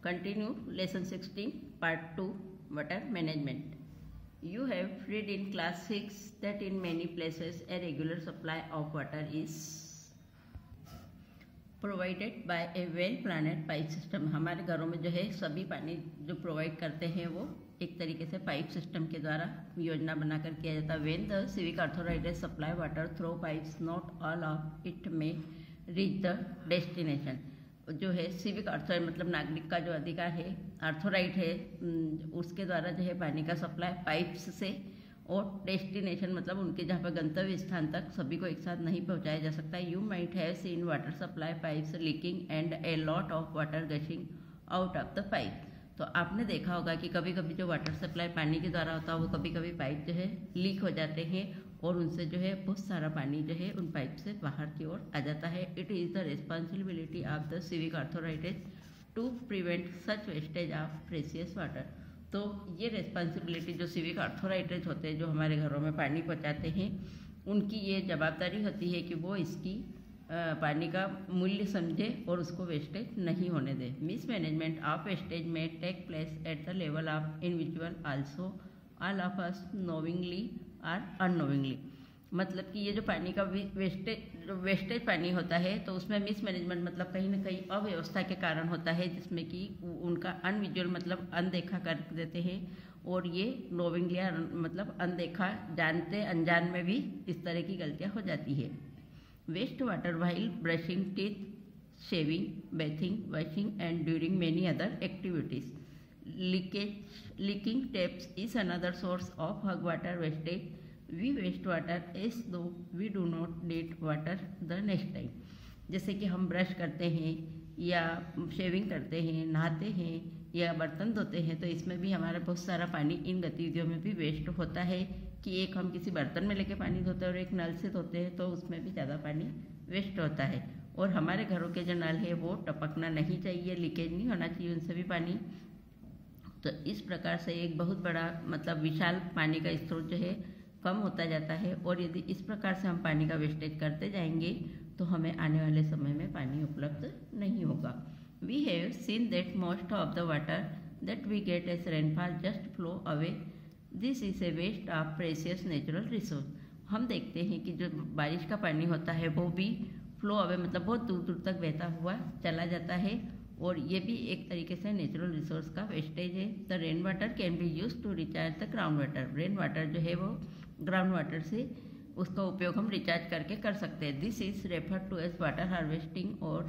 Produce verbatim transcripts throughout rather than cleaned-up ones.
Continue lesson sixteen part two water management. You have read in class six that in many places a regular supply of water is provided by a well planned pipe system. हमारे घरों में जो है सभी पानी जो provide करते हैं वो एक तरीके से पाइप सिस्टम के द्वारा योजना बनाकर किया जाता है. When the civic authorities supply water through pipes, not all of it may reach the destination. जो है सिविक अर्थराइट मतलब नागरिक का जो अधिकार है, अर्थराइट है, उसके द्वारा जो है पानी का सप्लाई पाइप्स से और डेस्टिनेशन मतलब उनके जहाँ पर गंतव्य स्थान तक सभी को एक साथ नहीं पहुँचाया जा सकता. You might have seen water supply pipes leaking and a lot of water gushing out of the pipe. तो आपने देखा होगा कि कभी कभी जो वाटर सप्लाई पानी के द्वारा होता है वो कभी कभी पाइप जो है लीक हो जाते हैं और उनसे जो है बहुत सारा पानी जो है उन पाइप से बाहर की ओर आ जाता है. It is the responsibility of the civic authorities to prevent such wastage of precious water. तो ये रिस्पॉन्सिबिलिटी जो सिविक अथॉरिटीज होते हैं जो हमारे घरों में पानी पहुंचाते हैं उनकी ये जवाबदारी होती है कि वो इसकी आ, पानी का मूल्य समझे और उसको वेस्टेज नहीं होने दे. Mismanagement of wastage may take place at the level of individual also all of us knowingly और अननोविंगली. मतलब कि ये जो पानी का वेस्टेज वेस्टेज पानी होता है तो उसमें मिस मैनेजमेंट मतलब कहीं ना कहीं अव्यवस्था के कारण होता है जिसमें कि उनका अनविजुअल मतलब अनदेखा कर देते हैं और ये नोविंगली मतलब अनदेखा जानते अनजान में भी इस तरह की गलतियाँ हो जाती है. Waste water while brushing teeth, shaving, bathing, washing and during many other activities. Leakage, leaking taps is another source of hog water wastage. We waste water as though we do not need water the next time. जैसे कि हम brush करते हैं या shaving करते हैं, नहाते हैं या बर्तन धोते हैं तो इसमें भी हमारा बहुत सारा पानी इन गतिविधियों में भी वेस्ट होता है कि एक हम किसी बर्तन में लेके पानी धोते हैं और एक नल से धोते हैं तो उसमें भी ज़्यादा पानी वेस्ट होता है. और हमारे घरों के जो नल है वो टपकना नहीं चाहिए, लीकेज नहीं होना चाहिए उनसे भी पानी. तो इस प्रकार से एक बहुत बड़ा मतलब विशाल पानी का स्रोत जो है कम होता जाता है और यदि इस प्रकार से हम पानी का वेस्टेज करते जाएंगे तो हमें आने वाले समय में पानी उपलब्ध नहीं होगा. We have seen that most of the water that we get as rainfall just flow away. This is a waste of precious natural resource. हम देखते हैं कि जो बारिश का पानी होता है वो भी फ्लो अवे मतलब बहुत दूर दूर तक बहता हुआ चला जाता है और ये भी एक तरीके से नेचुरल रिसोर्स का वेस्टेज है. The rain water can be use to recharge the ground water. Rain water जो है वो ग्राउंड वाटर से उसका उपयोग हम रिचार्ज करके कर सकते हैं. This is refer to as water harvesting और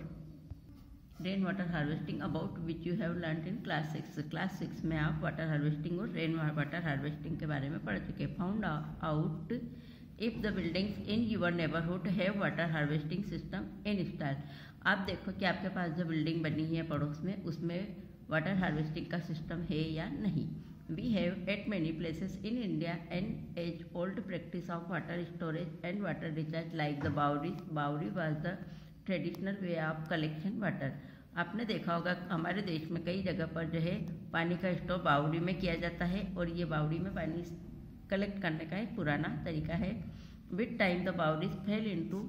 rain water harvesting about which you have learn in class six. Class six में आप वाटर हार्वेस्टिंग और रेन वाटर हार्वेस्टिंग के बारे में पढ़ चुके. Found out if the buildings in your neighbourhood have water harvesting system installed. आप देखो कि आपके पास जो बिल्डिंग बनी है पड़ोस में उसमें वाटर हार्वेस्टिंग का सिस्टम है या नहीं. We have at many places in India and as old practice of water storage and water recharge like the bawri. Bawri was the traditional way of collection water. आपने देखा होगा हमारे देश में कई जगह पर जो है पानी का स्टोर बावड़ी में किया जाता है और ये बावड़ी में पानी कलेक्ट करने का एक पुराना तरीका है. With time the bawris fell into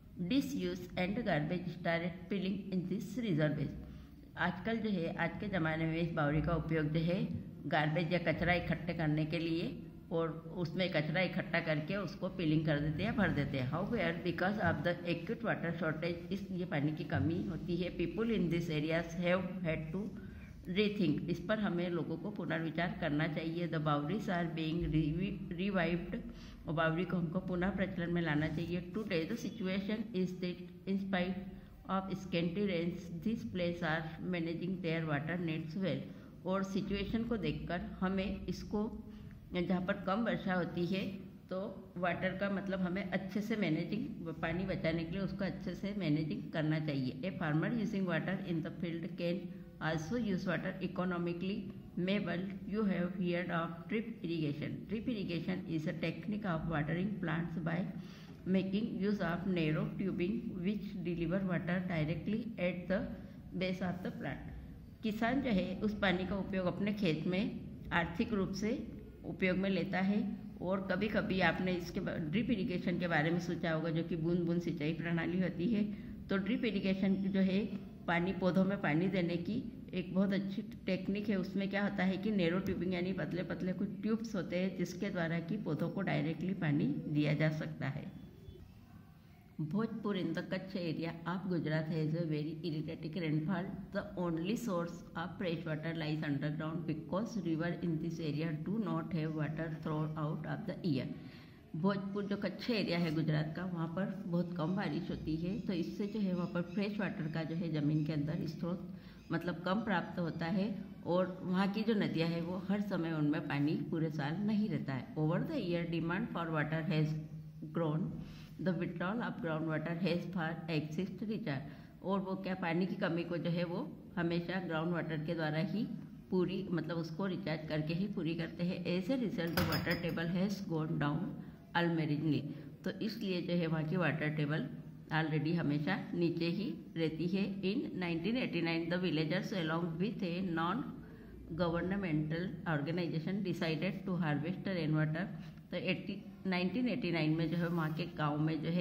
disuse and garbage started filling in this reservoirs. आजकल जो है आज के ज़माने में इस बावड़ी का उपयोग जो है गार्बेज या कचरा इकट्ठे करने के लिए और उसमें कचरा इकट्ठा करके उसको फिलिंग कर देते हैं, भर देते हैं. However because of the acute water shortage इसलिए पानी की कमी होती है. People in this areas have had to rethink. इस पर हमें लोगों को पुनर्विचार करना चाहिए. The bawris are being revived और बावरी को हमको पुनः प्रचलन में लाना चाहिए. Today the situation is that in spite of scanty rains this place are managing their water needs well. और सिचुएशन को देखकर हमें इसको जहाँ पर कम वर्षा होती है तो वाटर का मतलब हमें अच्छे से मैनेजिंग पानी बचाने के लिए उसको अच्छे से मैनेजिंग करना चाहिए. A farmer using water in the field can also use water economically. Mabel, you have heard of drip irrigation. Drip irrigation is a technique of watering plants by making use of narrow tubing which deliver water directly at the base of the plant. किसान जो है उस पानी का उपयोग अपने खेत में आर्थिक रूप से उपयोग में लेता है और कभी कभी आपने इसके ड्रिप इरिगेशन के बारे में सोचा होगा जो कि बूंद बूंद सिंचाई प्रणाली होती है. तो ड्रिप इरिगेशन जो है पानी पौधों में पानी देने की एक बहुत अच्छी टेक्निक है। उसमें क्या होता है कि नैरो ट्यूबिंग यानी पतले पतले कुछ ट्यूब्स होते हैं जिसके द्वारा कि पौधों को डायरेक्टली पानी दिया जा सकता है। Bhojpur in the Kutch area of Gujarat has a very erratic rainfall. The only source of fresh water lies underground because river in this area do not have water throughout of the year. Bhojpur जो Kutch area है गुजरात का, वहाँ पर बहुत कम बारिश होती है, तो इससे जो है वहाँ पर फ्रेश वाटर का जो है ज़मीन के अंदर स्रोत मतलब कम प्राप्त होता है, और वहाँ की जो नदियाँ हैं वो हर समय उनमें पानी पूरे साल नहीं रहता है। Over the year demand for water has grown, the withdrawal of ground water has far exceed recharge, और वो क्या पानी की कमी को जो है वो हमेशा ग्राउंड वाटर के द्वारा ही पूरी मतलब उसको रिचार्ज करके ही पूरी करते हैं। As a result the water table has gone down alarmingly, तो इसलिए जो है वहाँ की वाटर टेबल ऑलरेडी हमेशा नीचे ही रहती है। In nineteen eighty nine the villagers along with a non governmental organisation decided to harvest rain water. तो एटी नाइनटीन एटी नाइन में जो है वहाँ के गांव में जो है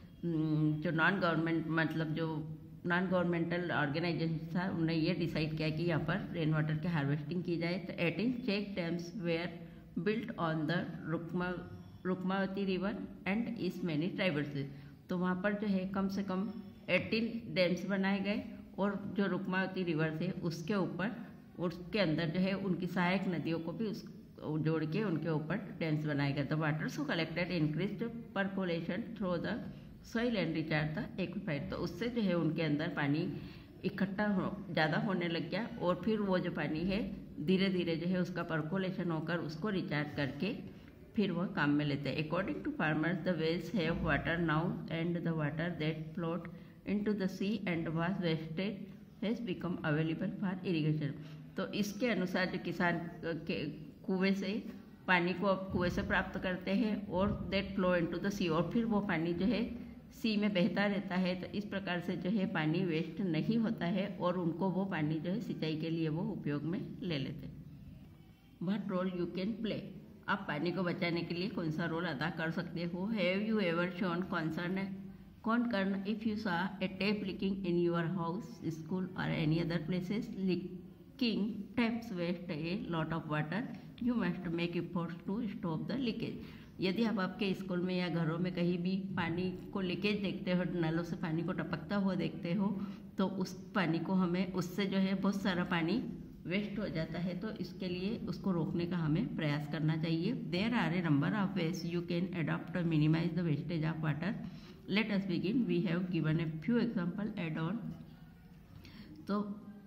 जो नॉन गवर्नमेंट मतलब जो नॉन गवर्नमेंटल ऑर्गेनाइजेशन था, उन्होंने ये डिसाइड किया कि यहाँ पर रेन वाटर की हार्वेस्टिंग की जाए। तो eighteen check dams were built on the Rukma Rukmavati river and is many tribals, तो वहाँ पर जो है कम से कम एटीन डैम्स बनाए गए, और जो रुकमावती रिवर थे उसके ऊपर उसके अंदर जो है उनकी सहायक नदियों को भी उस जोड़ के उनके ऊपर डैम्स बनाए गए। The water so collected increase percolation through the soil and recharge the aquifer, तो उससे जो है उनके अंदर पानी इकट्ठा हो ज़्यादा होने लग गया, और फिर वो जो पानी है धीरे धीरे जो है उसका परकोलेशन होकर उसको रिचार्ज करके फिर वह काम में लेते हैं। According to farmers the wells have water now and the water that flowed into the sea and was wasted has become available for irrigation, तो इसके अनुसार जो किसान के कुएं से पानी को अब कुएं से प्राप्त करते हैं, और that flow into the sea, और फिर वो पानी जो है सी में बहता रहता है। तो इस प्रकार से जो है पानी वेस्ट नहीं होता है, और उनको वो पानी जो है सिंचाई के लिए वो उपयोग में ले लेते हैं। What role you can play, आप पानी को बचाने के लिए कौन सा रोल अदा कर सकते हो। Have you ever shown concern concern if you saw a tap leaking in your house, school और any other places, leaking taps waste a lot of water, you must make efforts to stop the leakage. यदि आप आपके school में या घरों में कहीं भी पानी को लीकेज देखते हो, नलों से पानी को टपकता हुआ देखते हो, तो उस पानी को हमें उससे जो है बहुत सारा पानी वेस्ट हो जाता है, तो इसके लिए उसको रोकने का हमें प्रयास करना चाहिए। There are a number of ways you can adopt minimise the wastage of water. Let us begin, we have given a few example add on. तो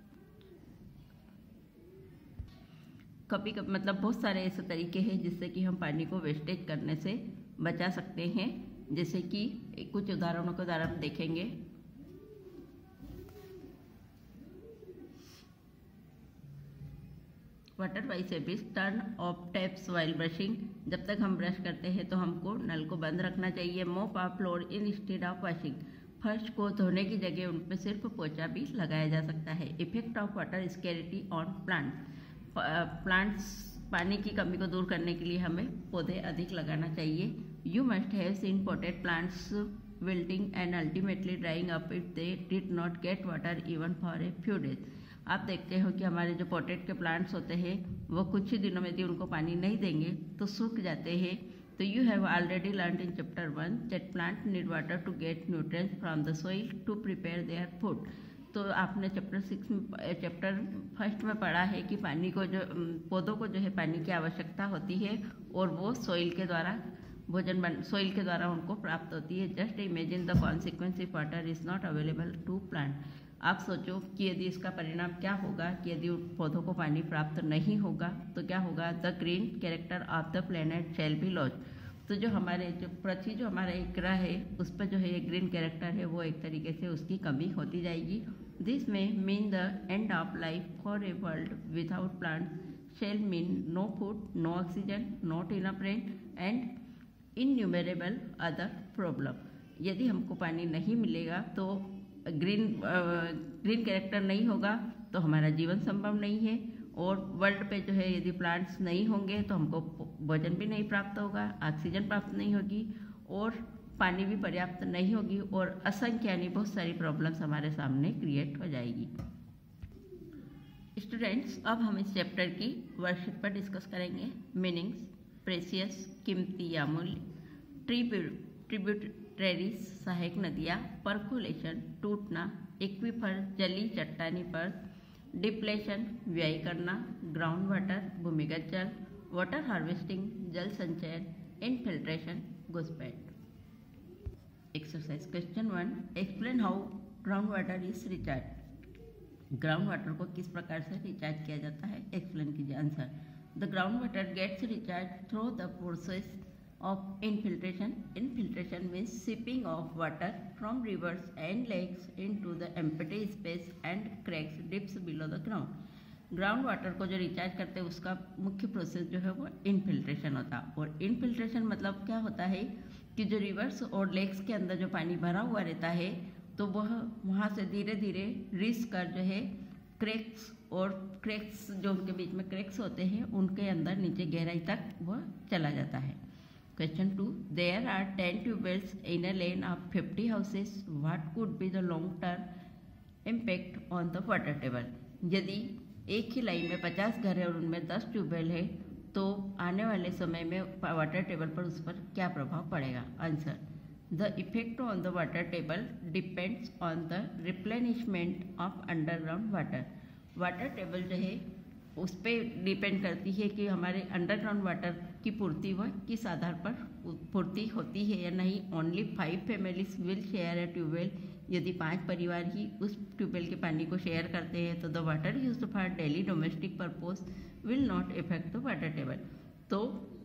कभी कभी मतलब बहुत सारे ऐसे तरीके हैं जिससे कि हम पानी को वेस्टेज करने से बचा सकते हैं, जैसे कि कुछ उदाहरणों के द्वारा हम देखेंगे। Water by service, turn off taps while brushing, जब तक हम ब्रश करते हैं तो हमको नल को बंद रखना चाहिए। Mop of floor instead of washing, फर्श को धोने की जगह उन पर सिर्फ पोछा भी लगाया जा सकता है। Effect of water scarcity on plants, plants पानी की कमी को दूर करने के लिए हमें पौधे अधिक लगाना चाहिए। You must have seen potted plants wilting and ultimately drying up if they did not get water even for a few days. आप देखते हो कि हमारे जो पोटेड के प्लांट्स होते हैं वो कुछ ही दिनों में यदि उनको पानी नहीं देंगे तो सूख जाते हैं। तो you have already learn in chapter one that plant need water to get nutrients from the soil to prepare their food. तो आपने चैप्टर सिक्स में चैप्टर फर्स्ट में पढ़ा है कि पानी को जो पौधों को जो है पानी की आवश्यकता होती है, और वो सोइल के द्वारा भोजन बन सोइल के द्वारा उनको प्राप्त होती है। Just imagine the consequence if water is not available to plant. आप सोचो कि यदि इसका परिणाम क्या होगा कि यदि पौधों को पानी प्राप्त नहीं होगा तो क्या होगा। The green character of the planet shall be lost, तो जो हमारे जो पृथ्वी जो हमारा एक ग्रह है उस पर जो है ये ग्रीन कैरेक्टर है वो एक तरीके से उसकी कमी होती जाएगी। This may mean the end of life for a world without plant shall mean no food, no oxygen, not enough rain and innumerable other problem. यदि हमको पानी नहीं मिलेगा तो ग्रीन ग्रीन कैरेक्टर नहीं होगा तो हमारा जीवन संभव नहीं है, और वर्ल्ड पे जो है यदि प्लांट्स नहीं होंगे तो हमको भोजन भी नहीं प्राप्त होगा, ऑक्सीजन प्राप्त नहीं होगी, और पानी भी पर्याप्त नहीं होगी, और असंख्य यानी बहुत सारी प्रॉब्लम्स हमारे सामने क्रिएट हो जाएगी। स्टूडेंट्स, अब हम इस चैप्टर की वर्कशीट पर डिस्कस करेंगे। मीनिंग्स, प्रेसियस कीमती या मूल्य, ट्रिब्यूटरीज सहायक नदियाँ, परकोलेशन टूटना, एक्वीफर जली चट्टानी पर, डिप्लेशन व्यय करना, ग्राउंड वाटर भूमिगत जल, वाटर हार्वेस्टिंग जल संचयन, इनफिल्ट्रेशन घुसपैठ। Exercise question one, explain how ground water is recharge. Ground water को किस प्रकार से रिचार्ज किया जाता है, एक्सप्लेन कीजिए। Answer, the ground water gets recharge through the process of infiltration. Infiltration means seeping of water from rivers and lakes into the empty space and cracks dips below the ground. Ground water को जो recharge करते हैं उसका मुख्य process जो है वो infiltration होता है। और इनफिल्ट्रेशन मतलब क्या होता है कि जो रिवर्स और लेक्स के अंदर जो पानी भरा हुआ रहता है तो वह वहाँ से धीरे धीरे रिस कर जो है क्रैक्स और क्रैक्स जो उनके बीच में क्रैक्स होते हैं उनके अंदर नीचे गहराई तक वह चला जाता है। Question two, there are ten tubewells in a lane of fifty houses. What could be the long-term impact on the water table? यदि एक ही लाइन में पचास घर है और उनमें दस ट्यूबवेल है तो आने वाले समय में वाटर टेबल पर उस पर क्या प्रभाव पड़ेगा। Answer, the effect on the water table depends on the replenishment of underground water. Water table जो है उस पर डिपेंड करती है कि हमारे अंडरग्राउंड वाटर की पूर्ति वह किस आधार पर पूर्ति होती है या नहीं। Only five families will share a tubewell. यदि पांच परिवार ही उस ट्यूबवेल के पानी को शेयर करते हैं तो the water used for daily domestic purpose will not effect the water table. तो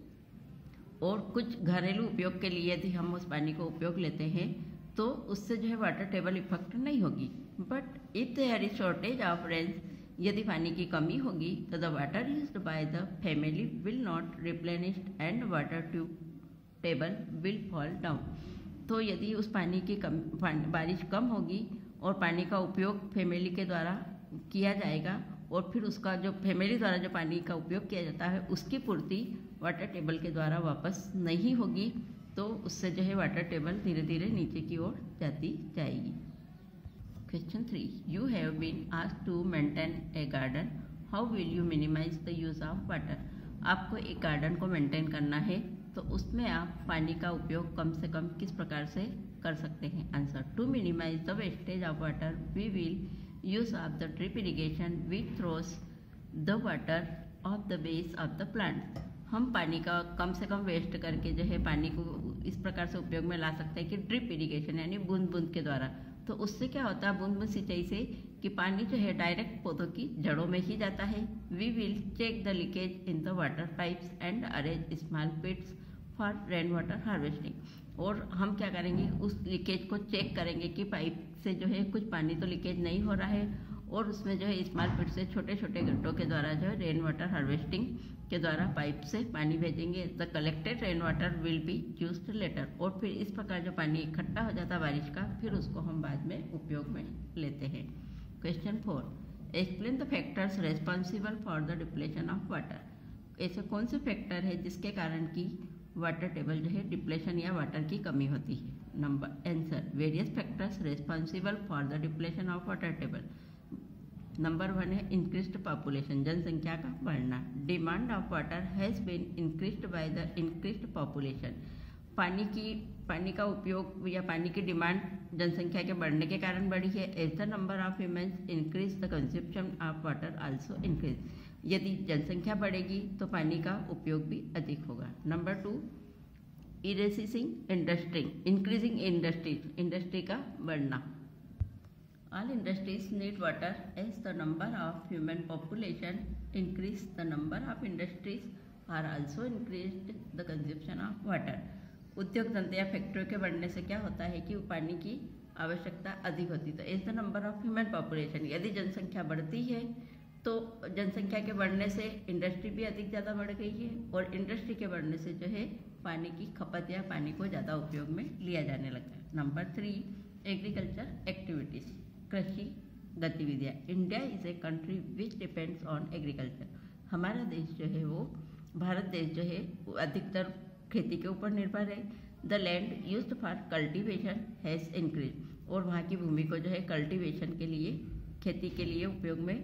और कुछ घरेलू उपयोग के लिए यदि हम उस पानी को उपयोग लेते हैं तो उससे जो है वाटर टेबल इफेक्ट नहीं होगी। But if there is shortage of rain, यदि पानी की कमी होगी तो the water used by the family will not replenished and water tube table will fall down. तो यदि उस पानी की कम बारिश कम होगी और पानी का उपयोग फैमिली के द्वारा किया जाएगा और फिर उसका जो फैमिली द्वारा जो पानी का उपयोग किया जाता है उसकी पूर्ति वाटर टेबल के द्वारा वापस नहीं होगी तो उससे जो है वाटर टेबल धीरे धीरे नीचे की ओर जाती जाएगी। Question three, you have been asked to maintain a garden. How will you minimize the use of water? आपको एक गार्डन को मेंटेन करना है तो उसमें आप पानी का उपयोग कम से कम किस प्रकार से कर सकते हैं। Answer, to minimise the wastage of water we will use of the drip irrigation which throws the water of the base of the plant. हम पानी का कम से कम वेस्ट करके जो है पानी को इस प्रकार से उपयोग में ला सकते हैं कि ड्रिप इरिगेशन यानी बूंद बूंद के द्वारा। तो उससे क्या होता है बूंद बूंद सिंचाई से कि पानी जो है डायरेक्ट पौधों की जड़ों में ही जाता है। We will check the leakage in the water pipes and arrange small pits for rain water harvesting. और हम क्या करेंगे उस लीकेज को चेक करेंगे कि पाइप से जो है कुछ पानी तो लीकेज नहीं हो रहा है और उसमें जो है स्मॉल पिट से छोटे छोटे गड्ढों के द्वारा जो है रेन वाटर हार्वेस्टिंग के द्वारा पाइप से पानी भेजेंगे। The collected rain water will be used later. और फिर इस प्रकार जो पानी इकट्ठा हो जाता है बारिश का फिर उसको हम बाद में उपयोग में लेते हैं। Question four, explain the factors responsible for the depletion of water. ऐसे कौन से फैक्टर है जिसके कारण की वाटर टेबल जो है डिप्लेशन या वाटर की कमी होती है। Number answer, various factors responsible for the depletion of water table. Number one है इंक्रीज्ड पॉपुलेशन, जनसंख्या का बढ़ना। Demand of water has been increased by the increased population. पानी की पानी का उपयोग या पानी की डिमांड जनसंख्या के बढ़ने के कारण बढ़ी है। As the number of humans increase the consumption of water also increase. यदि जनसंख्या बढ़ेगी तो पानी का उपयोग भी अधिक होगा। Number two, increasing industry, increasing industries, industry का बढ़ना। All industries need water as the number of human population increase. The number of industries are also increased the consumption of water. उद्योग धंधे या फैक्ट्रियों के बढ़ने से क्या होता है कि पानी की आवश्यकता अधिक होती है। तो as the number of human population, यदि जनसंख्या बढ़ती है तो जनसंख्या के बढ़ने से इंडस्ट्री भी अधिक ज़्यादा बढ़ गई है और इंडस्ट्री के बढ़ने से जो है पानी की खपत या पानी को ज़्यादा उपयोग में लिया जाने लगा है। नंबर थ्री, एग्रीकल्चर एक्टिविटीज़, कृषि गतिविधियाँ। India is a country which depends on agriculture. हमारा देश जो है वो भारत देश जो है वो अधिकतर खेती के ऊपर निर्भर है। The land used for cultivation has increase. और वहाँ की भूमि को जो है कल्टीवेशन के लिए खेती के लिए उपयोग में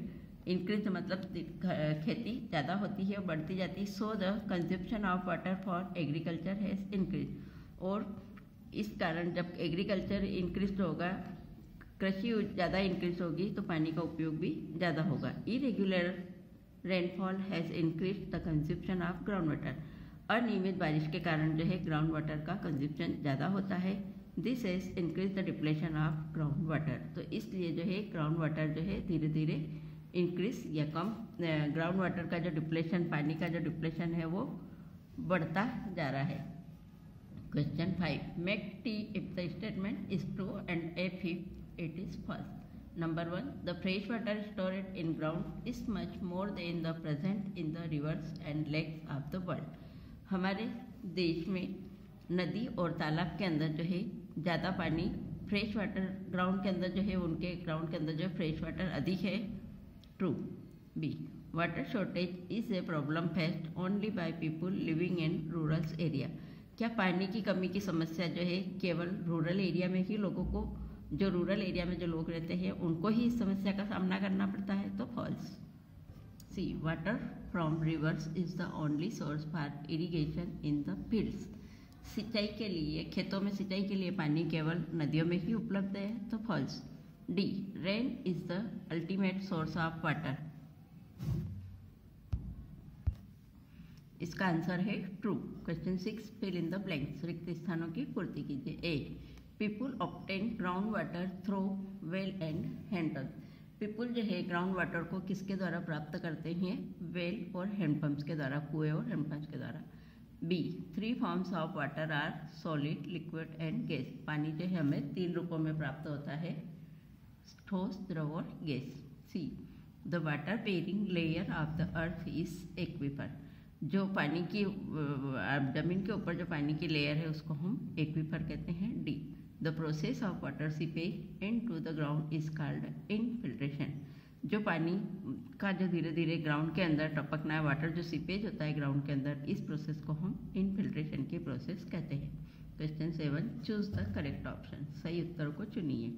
इंक्रीज मतलब खेती ज़्यादा होती है और बढ़ती जाती है। So the consumption of water for agriculture has increase, और इस कारण जब एग्रीकल्चर इंक्रीज होगा, कृषि ज़्यादा इंक्रीज होगी तो पानी का उपयोग भी ज़्यादा होगा। Irregular rainfall has increase the consumption of ground water, अनियमित बारिश के कारण जो है ग्राउंड वाटर का कंजप्शन ज़्यादा होता है। This has increase the depletion of ground water, तो इसलिए जो है ग्राउंड वाटर जो है धीरे धीरे इंक्रीज या कम, ग्राउंड वाटर का जो डिप्लेशन, पानी का जो डिप्लेशन है वो बढ़ता जा रहा है। Question five, make T if the statement is true and if it is false. Number one, the fresh water stored in ground is much more than the present in the rivers and lakes of the world. हमारे देश में नदी और तालाब के अंदर जो है ज़्यादा पानी, फ्रेश वाटर ग्राउंड के अंदर जो है उनके ग्राउंड के अंदर जो फ्रेश वाटर अधिक है। True. B, water shortage is a problem faced only by people living in rural area. क्या पानी की कमी की समस्या जो है केवल रूरल एरिया में ही लोगों को, जो रूरल एरिया में जो लोग रहते हैं उनको ही इस समस्या का सामना करना पड़ता है? तो false. C, water from rivers is the only source for irrigation in the fields. सिंचाई के लिए, खेतों में सिंचाई के लिए पानी केवल नदियों में ही उपलब्ध है। तो false. D, rain is the ultimate source of water. इसका आंसर है true. Question six, fill in the blanks, रिक्त स्थानों की पूर्ति कीजिए। A, people obtain ground water through well and hand pump. People जो है ग्राउंड वाटर को किसके द्वारा प्राप्त करते हैं? वेल और हैंडपंप्स के द्वारा, कुएं और हैंडपंप्स के द्वारा। B, three forms of water are solid, liquid and gas. पानी जो है हमें तीन रूपों में प्राप्त होता है, ठोस, द्रव और गैस। C, the water bearing layer of the earth is aquifer. जो पानी की जमीन के ऊपर जो पानी की लेयर है उसको हम एक्वीफर कहते हैं। D, the process of water seepage into the ground is called infiltration. जो पानी का जो धीरे धीरे ग्राउंड के अंदर टपकना है, वाटर जो सीपेज होता है ग्राउंड के अंदर, इस प्रोसेस को हम इनफिल्ट्रेशन की प्रोसेस कहते हैं। Question seven, choose the correct option. सही उत्तर को चुनिए।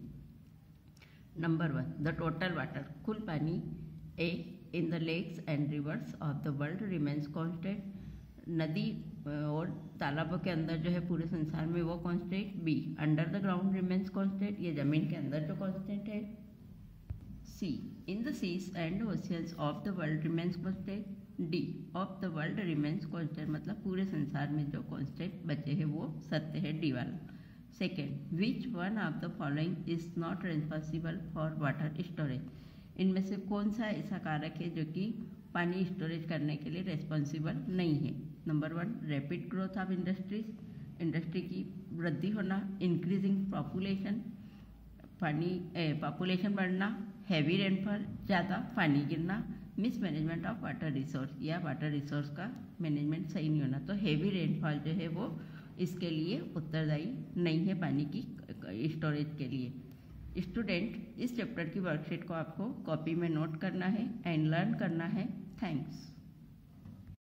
Number one, the total water, कुल पानी A in the lakes and rivers of the world remains constant. नदी और तालाबों के अंदर जो है पूरे संसार में वो constant. B, under the ground remains constant, ये जमीन के अंदर जो कांस्टेंट है। C, in the seas and oceans of the world remains constant. D, of the world remains constant, मतलब पूरे संसार में जो कांस्टेंट बचे हैं वो सत्य है, डी वाला। Second, which one of the following is not responsible for water storage. इनमें से कौन सा ऐसा कारक है जो कि पानी स्टोरेज करने के लिए रेस्पॉन्सिबल नहीं है? Number one, rapid growth of industries, industry की वृद्धि होना। इंक्रीजिंग पॉपुलेशन, पानी पॉपुलेशन बढ़ना। हैवी रेनफॉल, ज़्यादा पानी गिरना। Mismanagement of water resource, या वाटर रिसोर्स का मैनेजमेंट सही नहीं होना। तो हैवी रेनफॉल जो है वो इसके लिए उत्तरदायी नहीं है पानी की स्टोरेज के लिए। स्टूडेंट, इस चैप्टर की वर्कशीट को आपको कॉपी में नोट करना है एंड लर्न करना है। थैंक्स।